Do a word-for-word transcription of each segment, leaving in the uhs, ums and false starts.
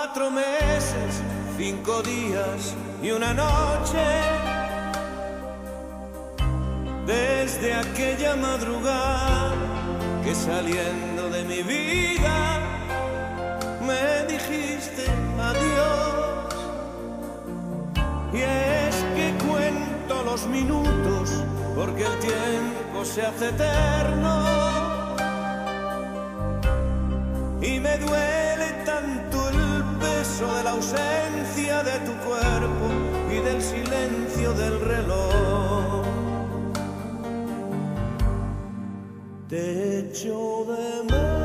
cuatro meses, cinco días y una noche, desde aquella madrugada que saliendo de mi vida me dijiste adiós. Y es que cuento los minutos porque el tiempo se hace eterno y me duele tanto el peso de la ausencia de tu cuerpo y del silencio del reloj. Te echo de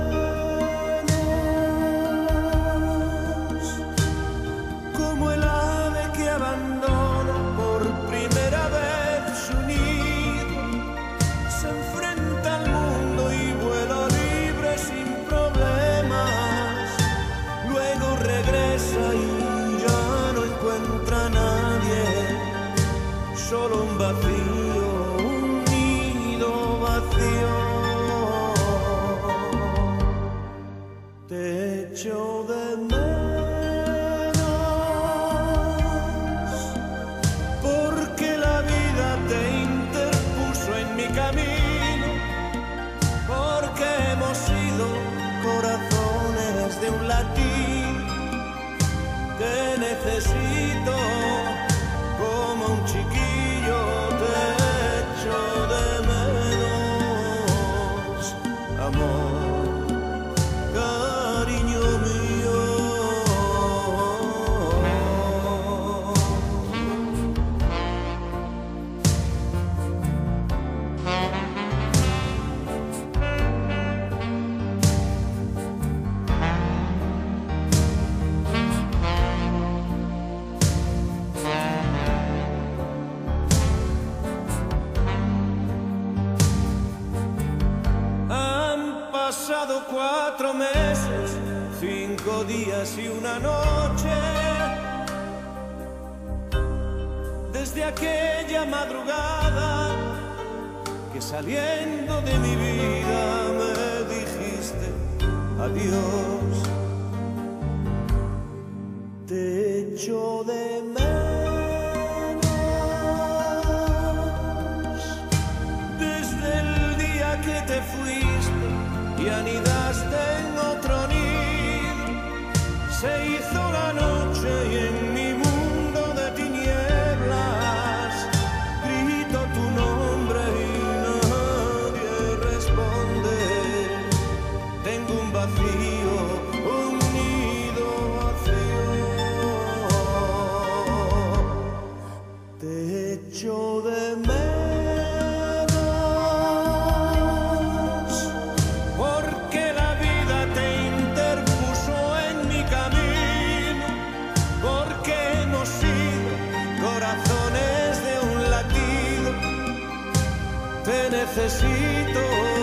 menos como el ave que abandona por primera vez su nido, se enfrenta al mundo y vuela libre sin problemas, luego regresa y ya no encuentra a nadie, solo un vacío, un nido vacío. Te echo de menos porque la vida te interpuso en mi camino, porque hemos sido corazones de un latir. Te necesito como un chiquillo, te echo de menos, amor. Pasado cuatro meses, cinco días y una noche, desde aquella madrugada que saliendo de mi vida me dijiste adiós. Te echo de menos desde el día que te fuiste y anidaste en otro nido, se hizo la noche y en mi mundo de tinieblas grito tu nombre y nadie responde. Tengo un vacío, un nido vacío. Te echo de menos corazones de un latido, te necesito.